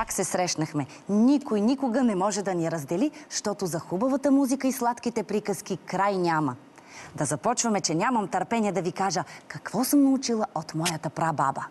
Пак се срещнахме. Никой никога не може да ни раздели, защото за хубавата музика и сладките приказки край няма. Да започваме, че нямам търпение да ви кажа какво съм научила от моята прабаба.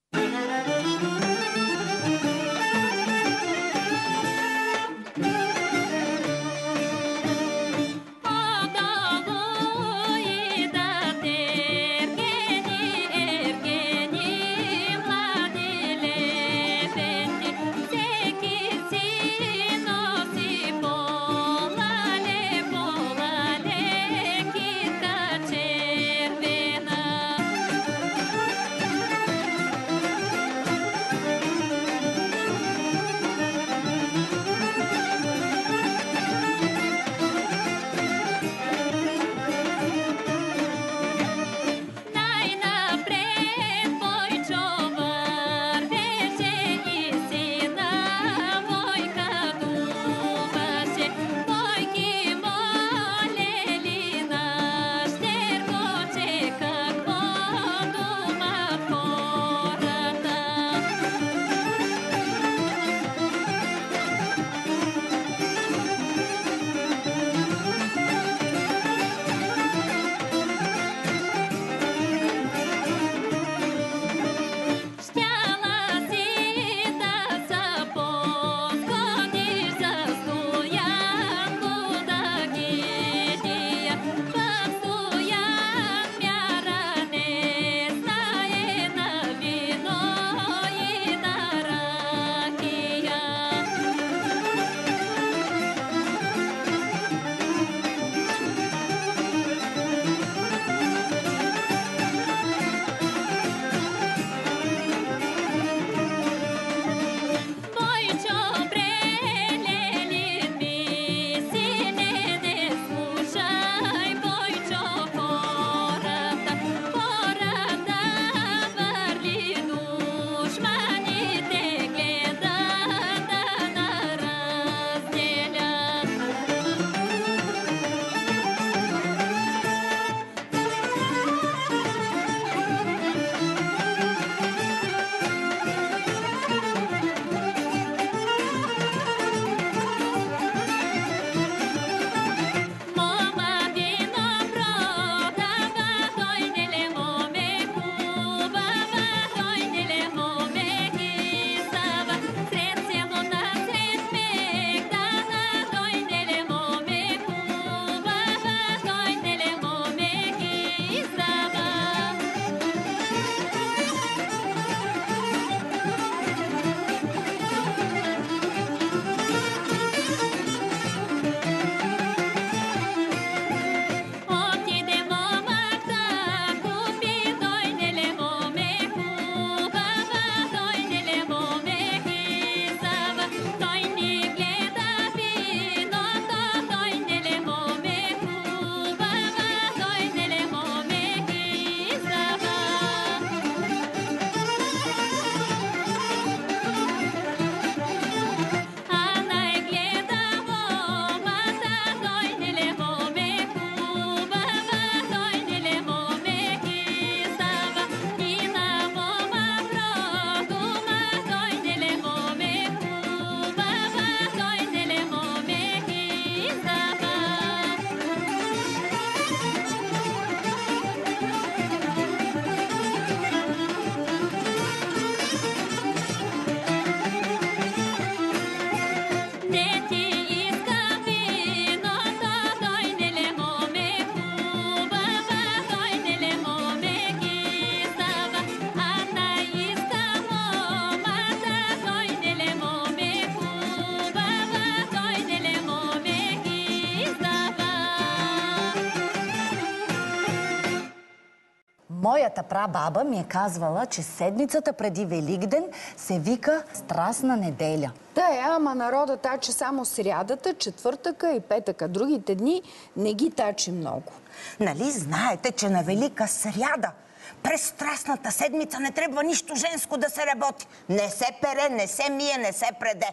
Моята прабаба ми е казвала, че седмицата преди Великден се вика Страстна неделя. Да, ама народът тачи само срядата, четвъртъка и петъка. Другите дни не ги тачи много. Нали знаете, че на Велика сряда през Страстната седмица не трябва нищо женско да се работи. Не се пере, не се мие, не се преде.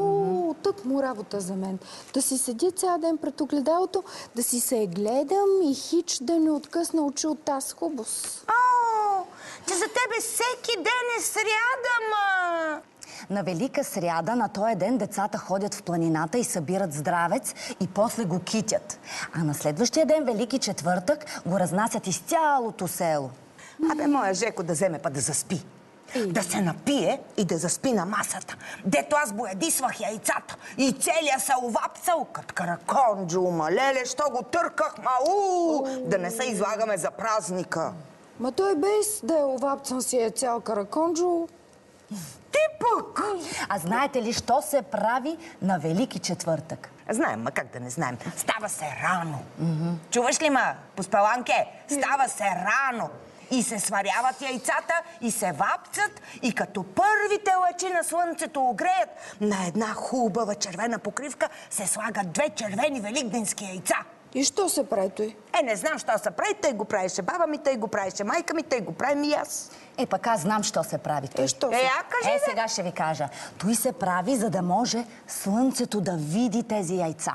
О, тък му работа за мен. Да си седя цял ден пред огледалото, да си се гледам и хич да не откъсна очи от тази хубост. Че за тебе всеки ден е сряда, ма! На Велика сряда, на този ден, децата ходят в планината и събират здравец и после го китят. А на следващия ден, Велики четвъртък, го разнасят из цялото село. Абе, моя Жеко да вземе па да заспи. Да се напие и да заспи на масата. Дето аз боядисвах яйцата и целия се овапцал, кът караконджо, малеле, що го търках, да не се излагаме за празника. Ма той без да е овапцан си е цял караконджо. Ти пък! А знаете ли, що се прави на Велики четвъртък? Знаем, ма как да не знаем. Става се рано. Чуваш ли, ма, Поспаланке? Става се рано. И се сваряват яйцата, и се вапцат, и като първите лъчи на слънцето огреят, на една хубава червена покривка се слагат 2 червени великденски яйца. И що се прави той? Не знам, що се прави. Тъй го правеше баба ми, тъй го правеше майка ми, тъй го правим и аз. Пък аз знам, що се прави той. Що се? Я кажи, Сега ще ви кажа. Той се прави, за да може слънцето да види тези яйца.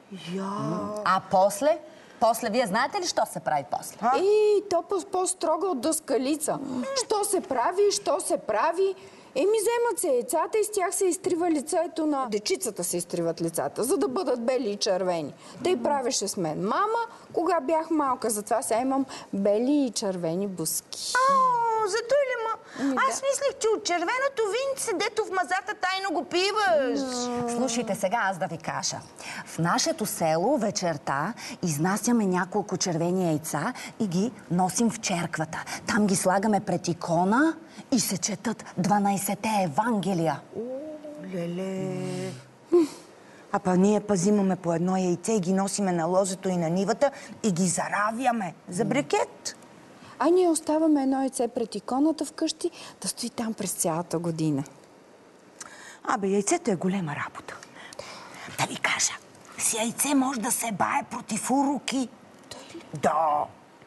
А после? После, вие знаете ли, що се прави после? То по-строго от дъскалица. Що се прави, що се прави? Вземат се яйцата и с тях се изтрива лицето на... Дечицата се изтриват лицата, за да бъдат бели и червени. Тъй правеше с мен мама, кога бях малка. Затова сега имам бели и червени буски. Зато ли, ма? Аз мислих, че от червеното винце, дето в мазата тайно го пиваш. Слушайте сега, аз да ви кажа. В нашето село вечерта изнасяме няколко червени яйца и ги носим в черквата. Там ги слагаме пред икона и се четат 12-те Евангелия. Леле. А па ние пазимаме по едно яйце и ги носиме на ложето и на нивата и ги заравяме за брикет. А ние оставаме едно яйце пред иконата вкъщи да стои там през цялата година. Абе, яйцето е голема работа. Да ви кажа, с яйце може да се бае против уроки. Да.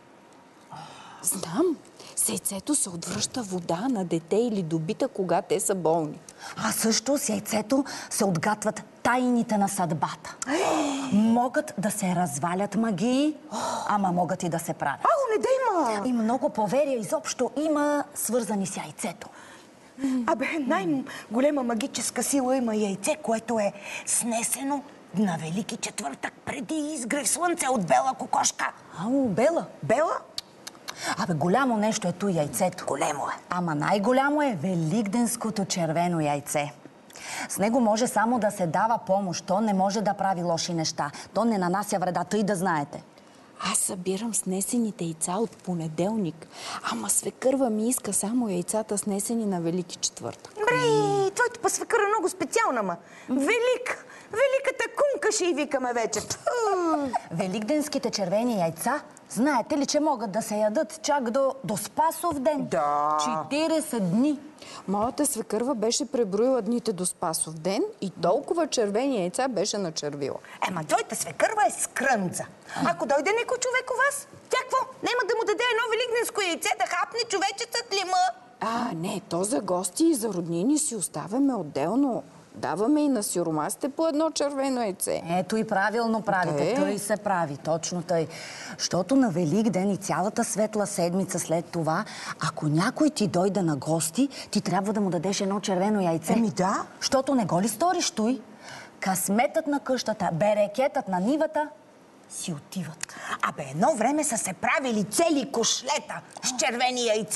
Знам. С яйцето се отвръща вода на дете или добита, кога те са болни. А също с яйцето се отгатват тайните на съдбата. Могат да се развалят магии, ама могат и да се правят. Не да има! И много поверия изобщо има свързани с яйцето. Абе, най-голема магическа сила има яйце, което е снесено на Велики четвъртък преди изгрев слънце от бела кокошка. Бела? Бела? Абе, голямо нещо е то яйцето. Големо е. Ама най-голямо е великденското червено яйце. С него може само да се дава помощ. То не може да прави лоши неща. То не нанася вреда, тъй да знаете. Аз събирам снесените яйца от понеделник. Ама свекърва ми иска само яйцата снесени на Велики четвъртък. Бре, твоето па свекъра е много специална, ма. Великата кунка ще й викаме вече. Великденските червени яйца, знаете ли, че могат да се ядат чак до Спасов ден? Да. 40 дни. Моята свекърва беше преброила дните до Спасов ден и толкова червени яйца беше начервила. Ема, твоята свекърва е скрънца. Ако дойде некой човек у вас, тя какво? Нема да му даде едно великденско яйце да хапне човечецът ли ма? Не, то за гости и за роднини си оставяме отделно. Даваме и на сиромасите по едно червено яйце. Ето и правилно правите. Тъй се прави, точно тъй. Щото на Великден и цялата светла седмица след това, ако някой ти дойде на гости, ти трябва да му дадеш едно червено яйце. Да. Щото не го ли сториш той? Късметът на къщата, берекетът на нивата си отиват. Абе, едно време са се правили цели кошлета с червени яйца.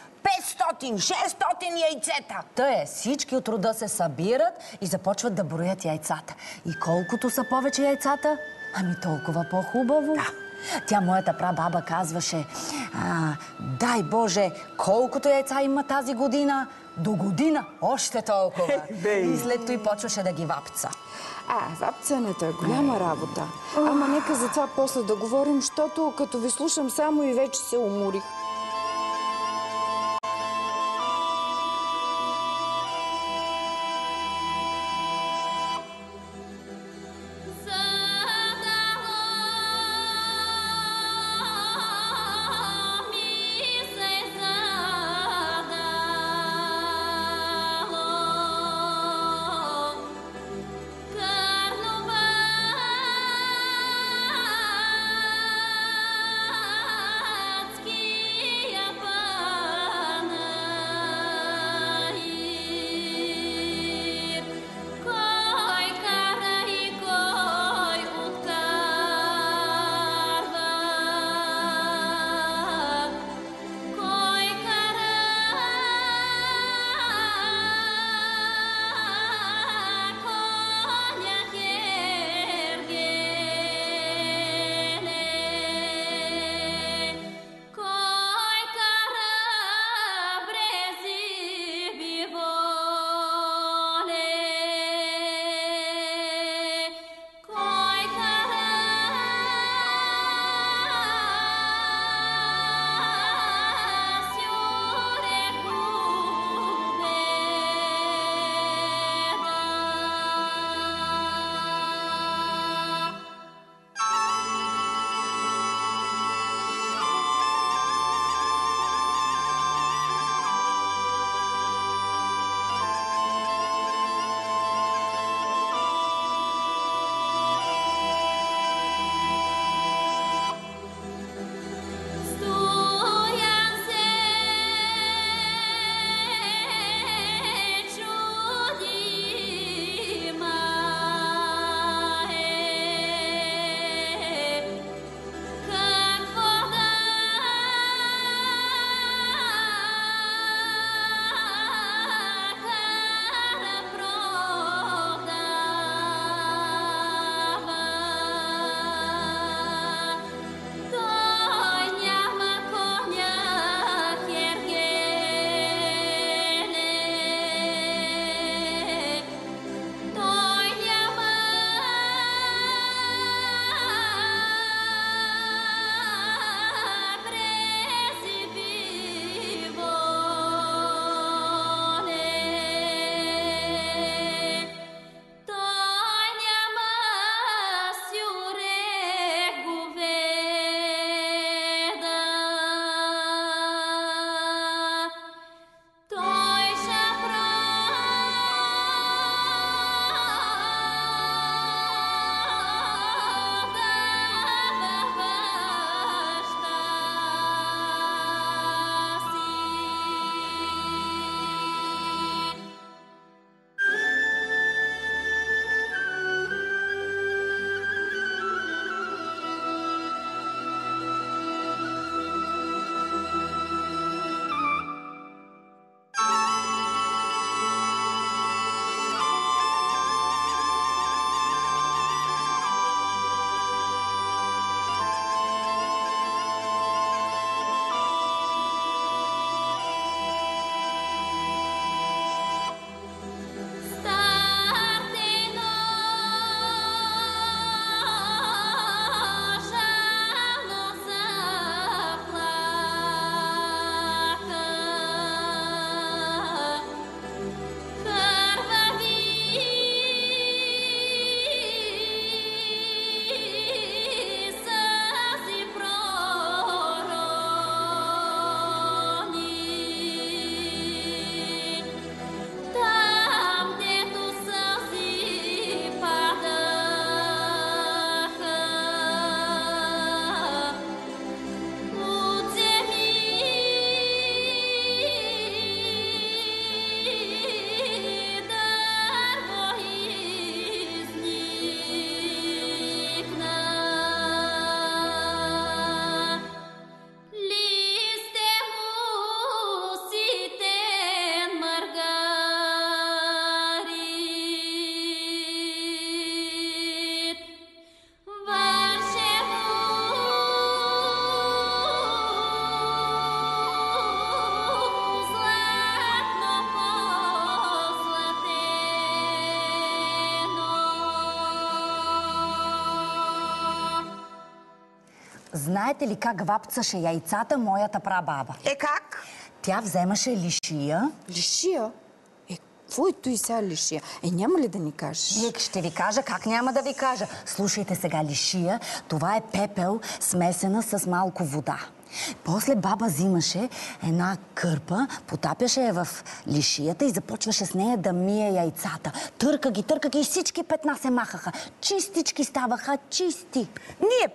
500-600 яйцета. Всички от рода се събират и започват да броят яйцата. И колкото са повече яйцата, толкова по-хубаво. Да. Тя, моята прабаба, казваше, дай Боже, колкото яйца има тази година, до година още толкова. И след това почваше да ги вапца. Вапцането е голяма работа. Ама нека за това после да говорим, защото като ви слушам само и вече се уморих. Знаете ли как вапцаше яйцата моята прабаба? Как? Тя вземаше лишия. Лишия? Какво е той сега лишия? Няма ли да ни кажеш? Ще ви кажа, как няма да ви кажа. Слушайте сега, лишия, това е пепел, смесена с малко вода. После баба взимаше една кърпа, потапяше я в лишията и започваше с нея да мие яйцата. Търка ги и всички петна се махаха. Чистички ставаха, чисти. Ние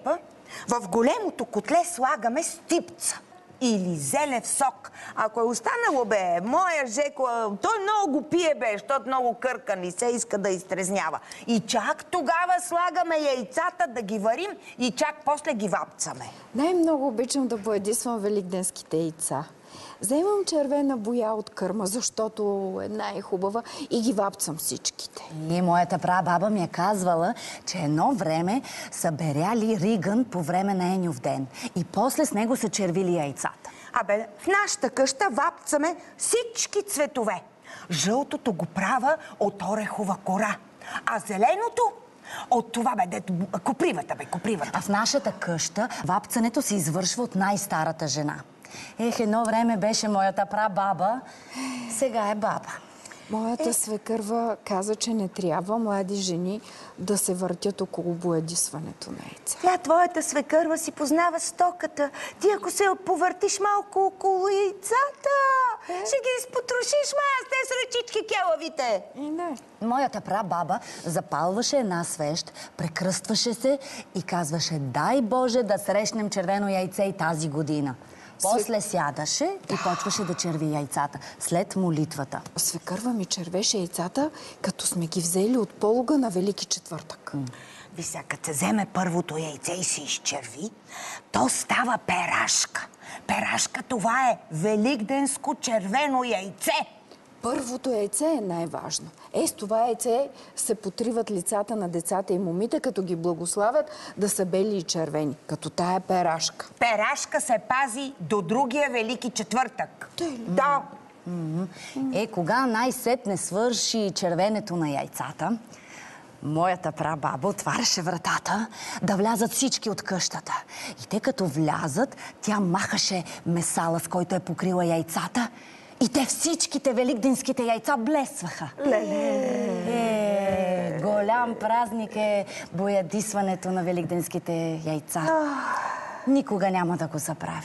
в големото котле слагаме стипца или зелев сок. Ако е останало, моя Жеко, той много го пие, защото много къркан и се иска да изтрезнява. И чак тогава слагаме яйцата да ги варим и чак после ги вапцаме. Най-много обичам да боядисвам великденските яйца. Вземам червена боя от кърма, защото е най-хубава и ги вапцам всичките. И моята прабаба ми е казвала, че едно време са беряли ригън по време на Еньов ден. И после с него са червили яйцата. В нашата къща вапцаме всички цветове. Жълтото го права от орехова кора, а зеленото от това копривата, копривата. А в нашата къща вапцането се извършва от най-старата жена. Едно време беше моята прабаба, сега е баба. Моята свекърва каза, че не трябва млади жени да се въртят около боядисването на яйца. Твоята свекърва си познава стоката. Ти ако се повъртиш малко около яйцата, ще ги изпотрошиш, с тези ръчички келавите. Моята прабаба запалваше една свещ, прекръстваше се и казваше: дай Боже да срещнем червено яйце и тази година. После сядаше и почваше да черви яйцата след молитвата. Свекърва ми червеше яйцата, като сме ги взели от полога на Велики четвъртък. Вися, като се вземе първото яйце и се изчерви, то става перашка. Перашка, това е великденско червено яйце. Първото яйце е най-важно. С това яйце се потриват лицата на децата и момите, като ги благославят да са бели и червени, като тая перашка. Перашка се пази до другия Велики четвъртък. Да. Кога най-сетне свърши червенето на яйцата, моята прабаба отваряше вратата да влязат всички от къщата. И те като влязат, тя махаше месала, с който е покрила яйцата, и те всичките великденските яйца блесваха. Голям празник е боядисването на великденските яйца. Никога няма да го забравя.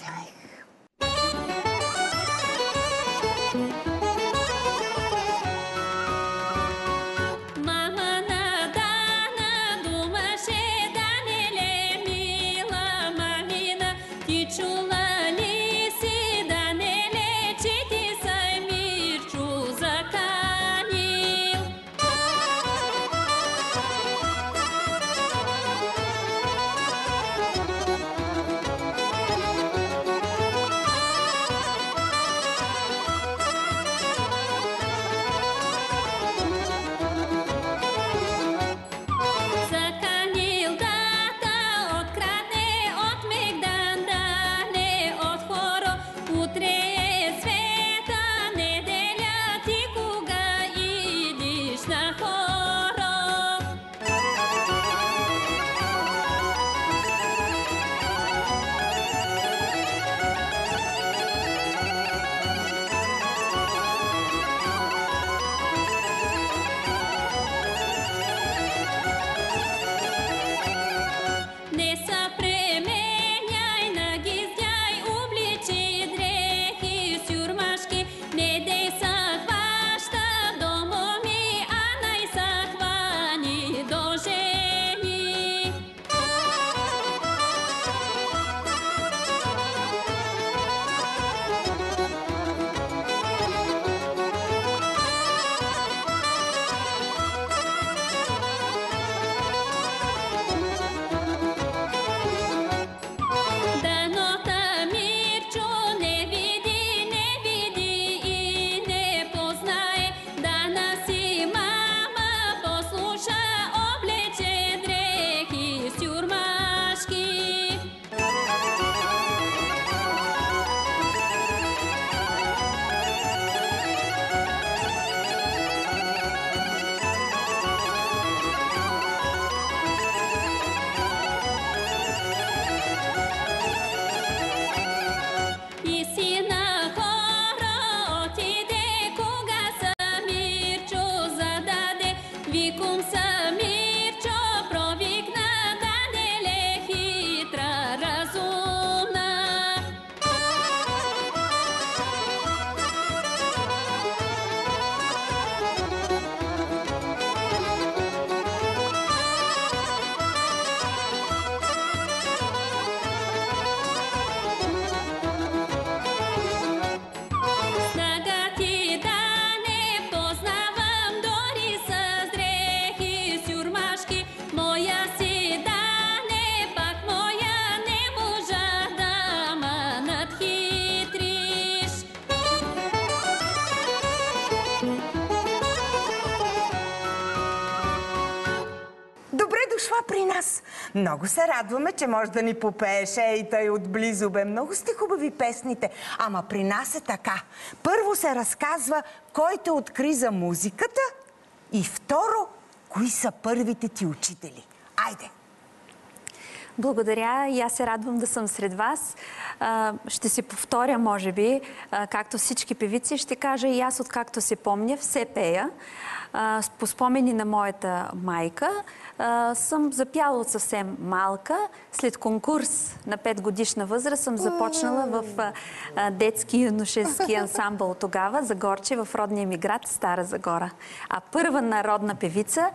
нас. Много се радваме, че може да ни попееш. Ей, тъй отблизо бе. Много сте хубави песните. Ама при нас е така. Първо се разказва кой те откри за музиката и второ, кои са първите ти учители. Айде! Благодаря и аз се радвам да съм сред вас. Ще се повторя, може би, както всички певици, ще кажа и аз, откакто се помня, все пея. По спомени на моята майка съм запяла от съвсем малка. След конкурс на 5-годишна възраст съм започнала в детски юношески ансамбъл тогава, Загорче, в родния ми град Стара Загора. А първа народна певица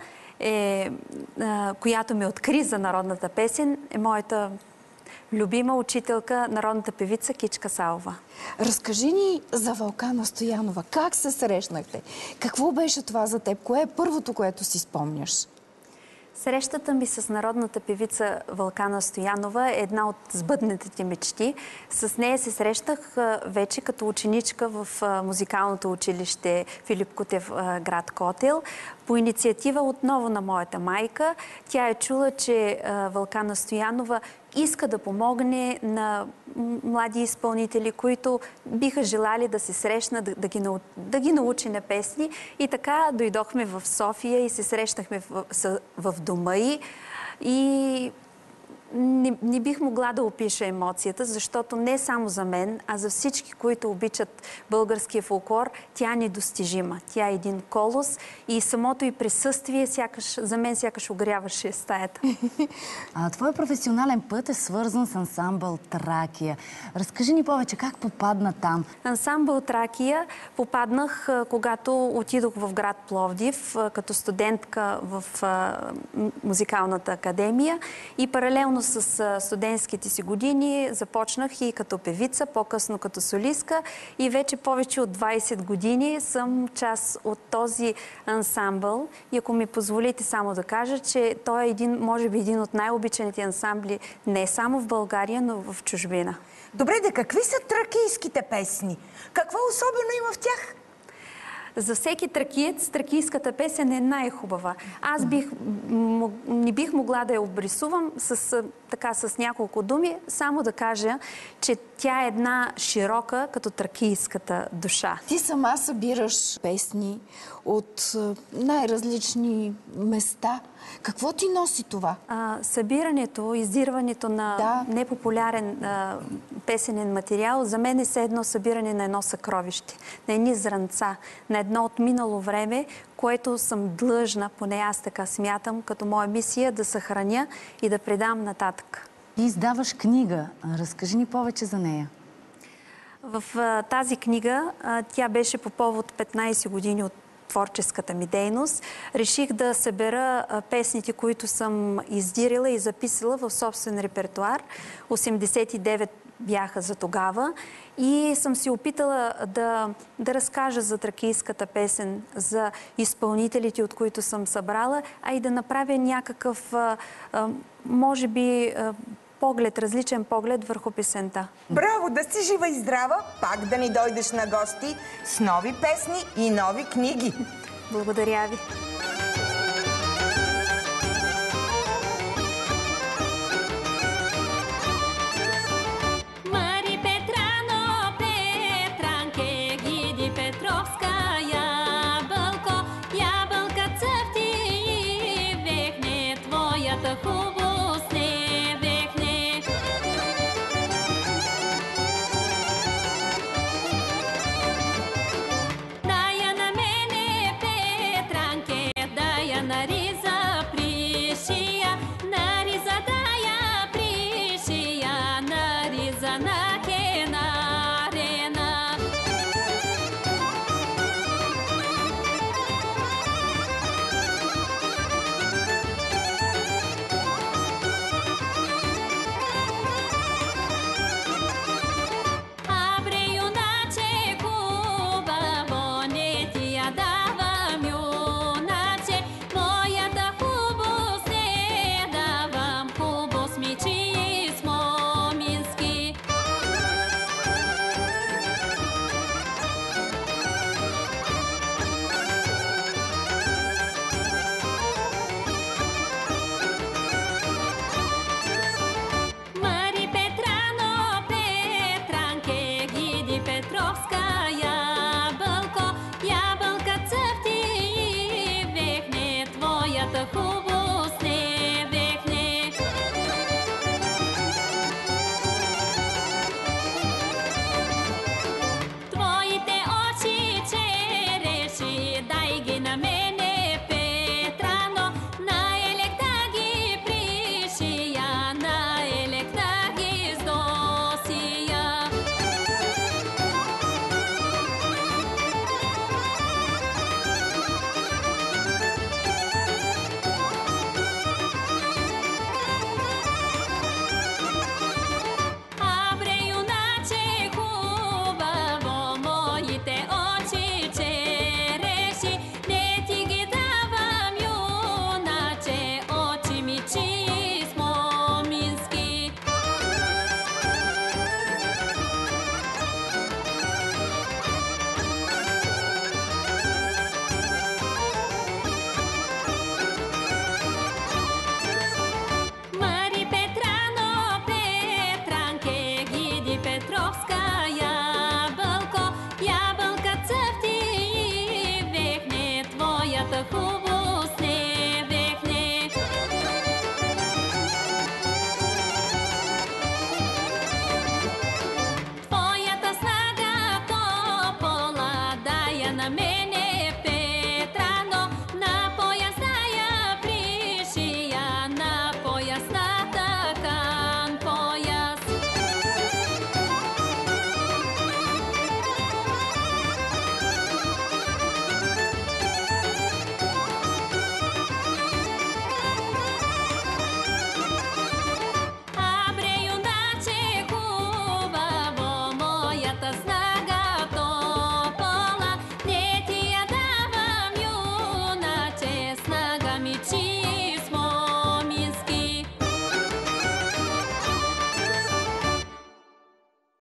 която ме откри за народната песен, е моята любима учителка, народната певица Кичка Савова. Разкажи ни за Вълкана Стоянова. Как се срещнахте? Какво беше това за теб? Кое е първото, което си спомняш? Срещата ми с народната певица Вълкана Стоянова е една от сбъднатите мечти. С нея се срещах вече като ученичка в музикалното училище Филип Кутев, град Котел. По инициатива отново на моята майка. Тя е чула, че Вълкана Стоянова иска да помогне на млади изпълнители, които биха желали да се срещнат, да ги научи на песни. И така дойдохме в София и се срещнахме в дома й. И не бих могла да опиша емоцията, защото не само за мен, а за всички, които обичат българския фолклор, тя е недостижима. Тя е един колос и самото й присъствие за мен сякаш огряваше стаята. Твой професионален път е свързан с ансамбъл Тракия. Разкажи ни повече, как попадна там? Ансамбъл Тракия попаднах, когато отидох в град Пловдив, като студентка в музикалната академия и паралелно с студентските си години започнах и като певица, по-късно като солистка и вече повече от 20 години съм част от този ансамбъл. И ако ми позволите само да кажа, че той е може би един от най-обичаните ансамбли не само в България, но в чужбина. Добре, какви са тракийските песни? Какво особено има в тях? За всеки тракиец, тракийската песен е най-хубава. Аз не бих могла да я обрисувам с няколко думи, само да кажа, че тя е една широка, като тракийската душа. Ти сама събираш песни от най-различни места. Какво ти носи това? Събирането, издирването на непопулярен песенен материал за мен е все едно събиране на едно съкровище, на едни зранца, на едно отминало време, което съм длъжна, поне аз така смятам, като моя мисия да съхраня и да предам нататък. Ти издаваш книга. Разкажи ни повече за нея. В тази книга, тя беше по повод 15 години от творческата ми дейност. Реших да събера песните, които съм издирила и записала в собствен репертуар. 89 бяха за тогава. И съм се опитала да разкажа за тракийската песен, за изпълнителите, от които съм събрала, а и да направя някакъв, може би, различен поглед върху песента. Браво! Да си жива и здрава, пак да ни дойдеш на гости с нови песни и нови книги. Благодаря ви!